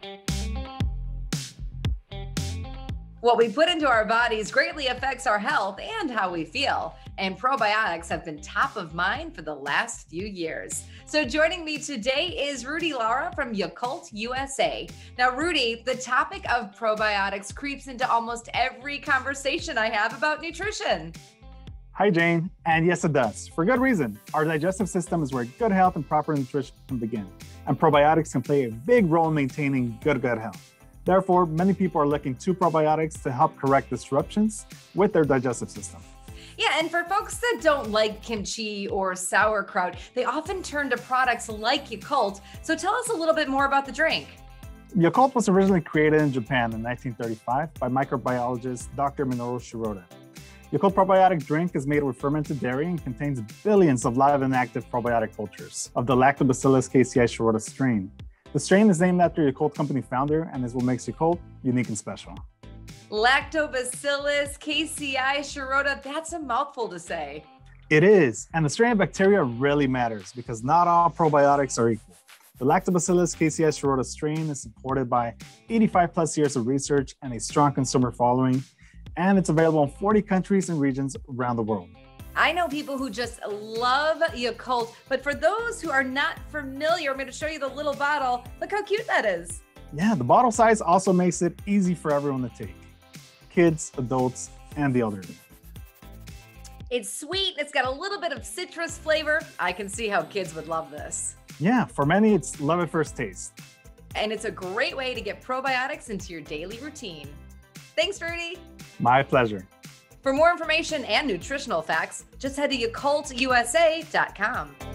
What we put into our bodies greatly affects our health and how we feel. And probiotics have been top of mind for the last few years. So joining me today is Rudy Lara from Yakult USA. Now, Rudy, the topic of probiotics creeps into almost every conversation I have about nutrition. Hi, Jane. And yes, it does. For good reason. Our digestive system is where good health and proper nutrition begin. And probiotics can play a big role in maintaining good gut health. Therefore, many people are looking to probiotics to help correct disruptions with their digestive system. Yeah, and for folks that don't like kimchi or sauerkraut, they often turn to products like Yakult. So tell us a little bit more about the drink. Yakult was originally created in Japan in 1935 by microbiologist Dr. Minoru Shirota. Yakult probiotic drink is made with fermented dairy and contains billions of live and active probiotic cultures of the Lactobacillus casei Shirota strain. The strain is named after Yakult company founder and is what makes Yakult unique and special. Lactobacillus casei Shirota, that's a mouthful to say. It is, and the strain of bacteria really matters because not all probiotics are equal. The Lactobacillus casei Shirota strain is supported by 85 plus years of research and a strong consumer following, and it's available in 40 countries and regions around the world. I know people who just love Yakult, but for those who are not familiar, I'm going to show you the little bottle. Look how cute that is. Yeah, the bottle size also makes it easy for everyone to take. Kids, adults, and the elderly. It's sweet. It's got a little bit of citrus flavor. I can see how kids would love this. Yeah, for many, it's love at first taste. And it's a great way to get probiotics into your daily routine. Thanks, Rudy. My pleasure. For more information and nutritional facts, just head to yakultusa.com.